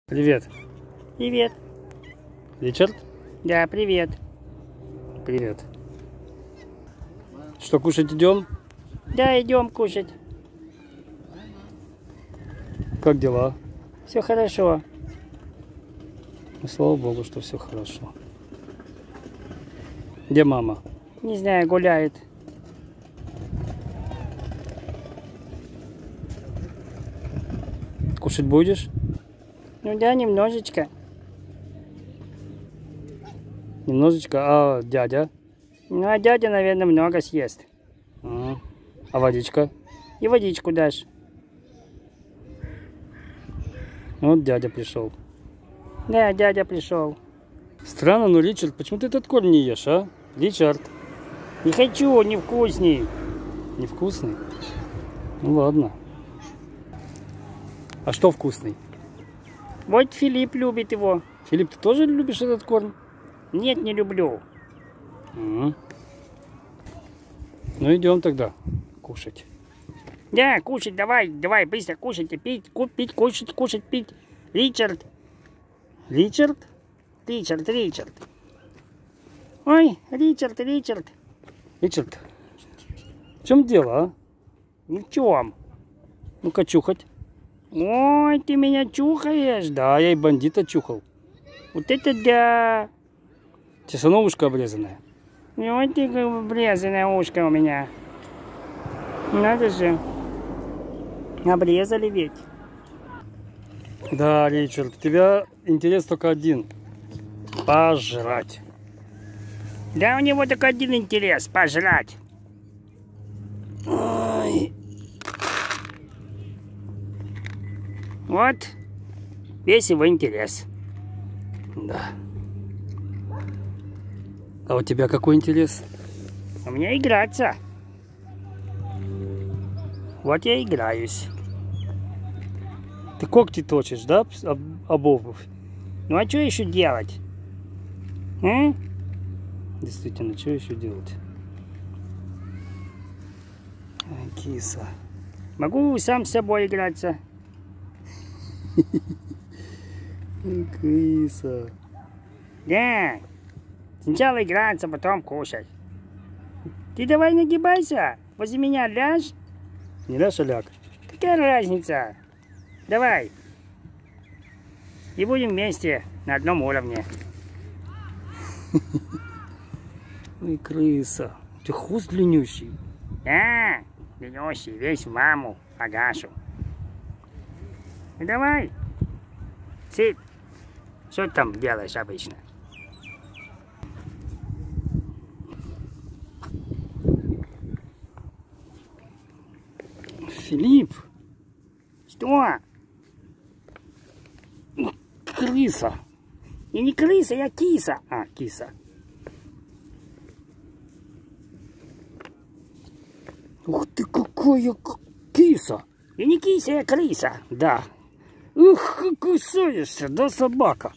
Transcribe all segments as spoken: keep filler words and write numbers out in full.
Привет. Привет. Ричард? Да, привет. Привет. Что, кушать идем? Да, идем кушать. Как дела? Все хорошо. Ну, слава богу, что все хорошо. Где мама? Не знаю, гуляет. Кушать будешь? Ну да, немножечко. Немножечко. А дядя? Ну, а дядя, наверное, много съест. А, а водичка? И водичку дашь. Вот дядя пришел. Да, дядя пришел. Странно, но Ричард, почему ты этот корм не ешь, а? Ричард, Не хочу, невкусный. невкусный? Ну ладно. А что вкусный? Вот Филипп любит его. Филипп, ты тоже любишь этот корм? Нет, не люблю. Угу. Ну идем тогда кушать. Да, кушать, давай, давай, быстро кушать, пить, пить, кушать, кушать, пить. Ричард. Ричард? Ричард, Ричард. Ой, Ричард, Ричард. Ричард, в чем дело, а? Ни в чем. Ну-ка чухать. Ой, ты меня чухаешь. Да, я и бандита чухал. Вот это да. Чесано ушко обрезанное. Ой, ты обрезанное ушко у меня. Надо же. Обрезали ведь. Да, Ричард, у тебя интерес только один. Пожрать. Да, у него только один интерес. Пожрать. Ой. Вот. Весь его интерес. Да. А у тебя какой интерес? У меня играться. Вот я играюсь. Ты когти точишь, да, об, об обувь? Ну а что еще делать? А? Действительно, что еще делать? Ай, киса. Могу сам с собой играться. Киса. Да. Сначала играться, потом кушать. Ты давай нагибайся. Возле меня ляжь. Не ляж, а ляг. Какая разница? Давай. И будем вместе на одном уровне. Ой, крыса. Ты хвост длиннющий. Да, длиннющий, весь в маму, Агашу. Ну давай. Сид, что ты там делаешь обычно? Филипп. Что? Крыса. Я не крыса, я киса. А, киса. Ух ты, какая киса. Я не киса, я крыса. Да. Ух, кусаешься, да, собака?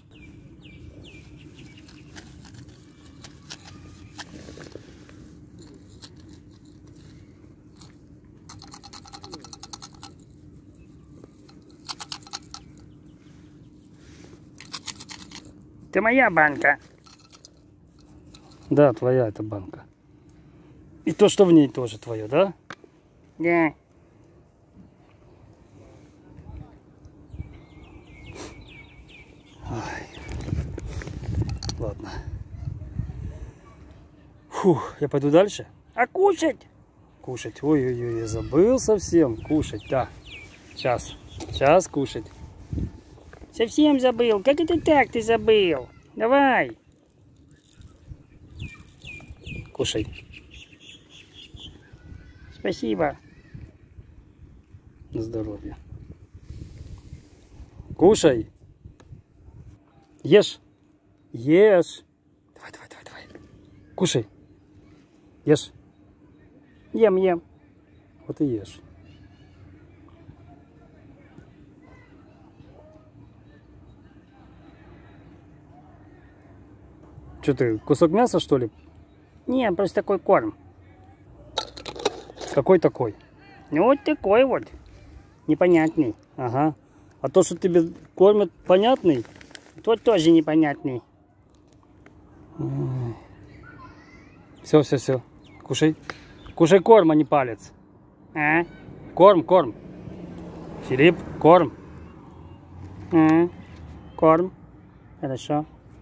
Это моя банка. Да, твоя эта банка. И то, что в ней, тоже твое, да? Да. Ой. Ладно. Фух, я пойду дальше? А кушать? Кушать. Ой-ой-ой, я забыл совсем. Кушать, да. Сейчас. Сейчас кушать. Совсем забыл. Как это так ты забыл? Давай. Кушай. Спасибо. На здоровье. Кушай. Ешь. Ешь. Давай, давай, давай, давай. Кушай. Ешь. Ем, ем. Вот и ешь. Что ты, кусок мяса, что ли? Не, просто такой корм. Какой такой? Ну вот такой вот. Непонятный. Ага. А то, что тебе кормят, понятный? Тот тоже непонятный. Все, все, все. Кушай. Кушай корм, а не палец. А? Корм, корм. Филипп, корм. А? Корм. Хорошо.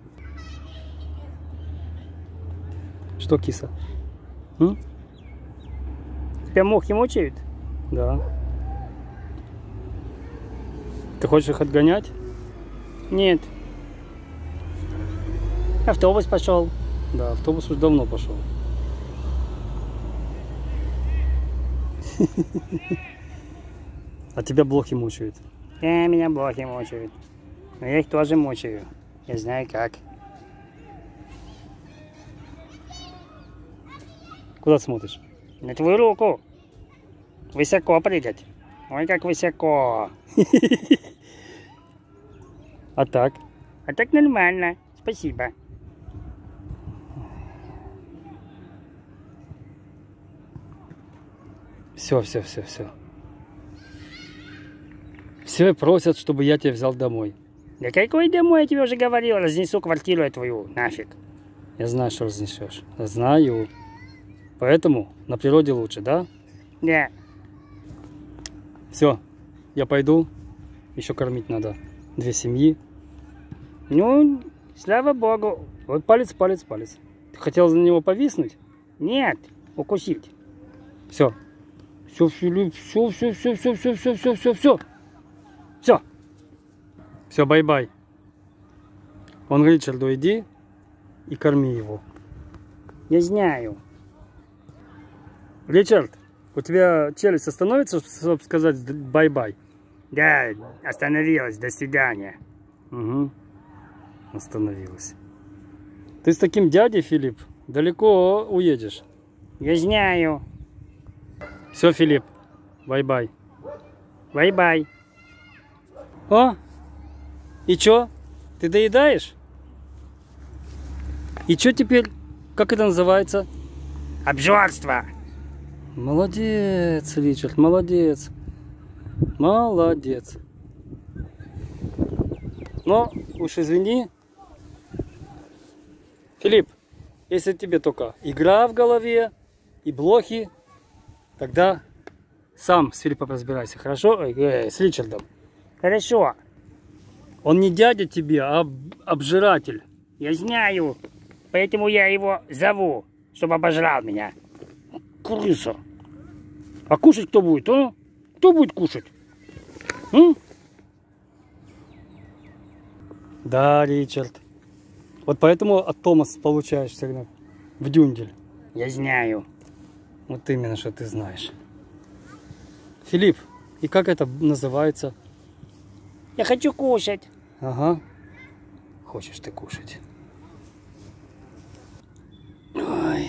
Что, киса? М? Тебя мухи мучают? Да. Ты хочешь их отгонять? Нет. Автобус пошел. Да, автобус уже давно пошел. А тебя блохи мучают. Да, меня блохи мучают. Но я их тоже мучаю. Я знаю как. Куда смотришь? На твою руку. Высоко прыгать. Ой, как высоко. А так? А так нормально. Спасибо. Все, все, все, все. Все просят, чтобы я тебя взял домой. Да какой домой, я тебе уже говорил, разнесу квартиру я твою, нафиг. Я знаю, что разнесешь. Знаю. Поэтому на природе лучше, да? Да. Все, я пойду. Еще кормить надо две семьи. Ну, слава богу. Вот палец, палец, палец. Ты хотел за него повиснуть? Нет, укусить. Все. Все, Филипп, все, все, все, все, все, все, все, все, все. Все. Все, бай-бай. Он говорит, Ричарду, иди и корми его. Я знаю. Ричард, у тебя челюсть остановится, чтобы сказать бай-бай? Да, остановилась. До свидания. Угу. Остановилась. Ты с таким дядей, Филипп, далеко уедешь. Я знаю. Все, Филипп, бай-бай. Бай-бай. О, и чё? Ты доедаешь? И чё теперь? Как это называется? Обжорство. Молодец, Ричард, молодец. Молодец. Но уж извини. Филипп, если тебе только игра в голове и блохи, тогда сам с Филиппом разбирайся, хорошо? Э, с Ричардом. Хорошо. Он не дядя тебе, а обжиратель. Я знаю. Поэтому я его зову, чтобы обожрал меня. Крыса. А кушать кто будет, а? Кто будет кушать? М? Да, Ричард. Вот поэтому от Томаса получаешь всегда в дюндель. Я знаю. Вот именно, что ты знаешь. Филипп, и как это называется? Я хочу кушать. Ага. Хочешь ты кушать. Ой.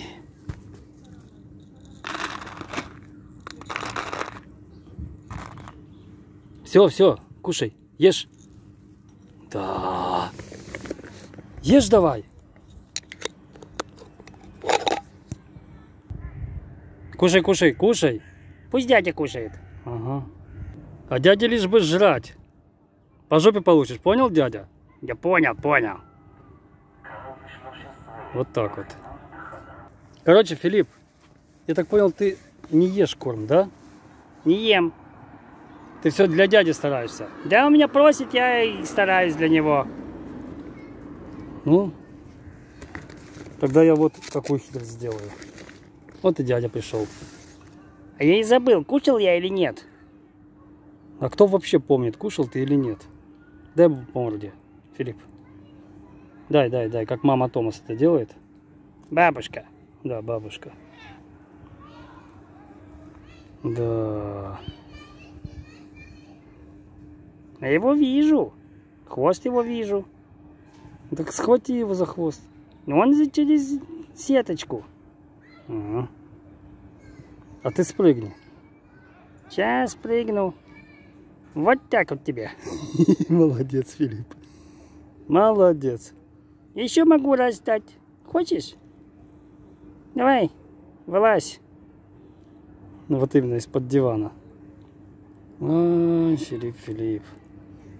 Все, все, кушай, ешь. Да. Ешь давай. Кушай, кушай, кушай. Пусть дядя кушает. Ага. А дядя лишь бы жрать. По жопе получишь, понял, дядя? Я понял, понял. Вот так вот. Короче, Филипп, я так понял, ты не ешь корм, да? Не ем. Ты все для дяди стараешься. Да, он меня просит, я и стараюсь для него. Ну, тогда я вот такую хитрость сделаю. Вот и дядя пришел. А я и забыл, кушал я или нет. А кто вообще помнит, кушал ты или нет? Дай по морде, Филипп. Дай, дай, дай, как мама Томас это делает. Бабушка. Да, бабушка. Да. Я его вижу. Хвост его вижу. Так схвати его за хвост. Но он за- через сеточку. Ага. А ты спрыгни. Сейчас прыгну. Вот так вот тебе. Молодец, Филипп. Молодец. Еще могу раздать. Хочешь? Давай, вылазь. Ну вот именно из-под дивана. Ой, Филипп, Филипп.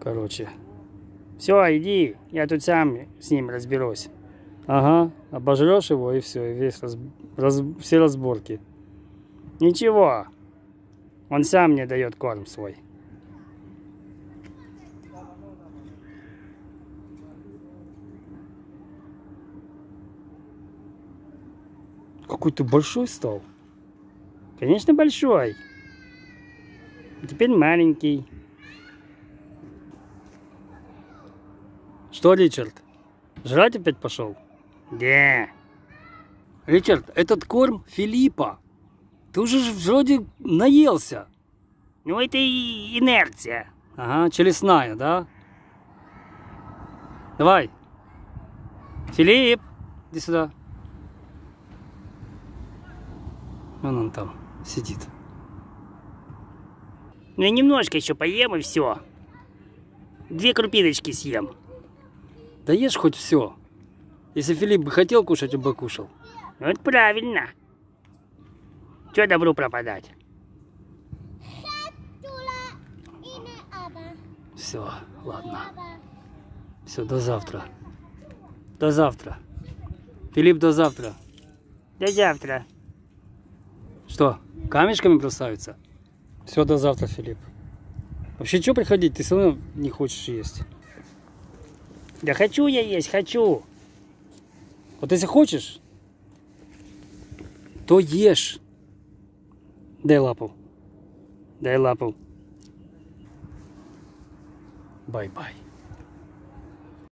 Короче. Все, иди, я тут сам с ним разберусь. Ага, обожрешь его и все, и весь раз, раз, все разборки. Ничего, он сам мне дает корм свой. Какой ты большой стал. Конечно, большой. Теперь маленький. Что, Ричард, жрать опять пошел? Да. Ричард, этот корм Филиппа. Ты уже ж вроде наелся. Ну это и инерция. Ага, челюстная, да? Давай. Филипп, иди сюда. Вон он там сидит. Ну я немножко еще поем и все. Две крупиночки съем. Да ешь хоть все. Если Филипп бы хотел кушать, он бы кушал. Вот правильно. Че добру пропадать? Все, ладно. Все, до завтра. До завтра. Филипп, до завтра. До завтра. Что, камешками бросаются? Все, до завтра, Филипп. Вообще, что приходить? Ты все равно не хочешь есть. Да хочу я есть, хочу. Вот если хочешь, то ешь. Дай лапу. Дай лапу. Бай-бай.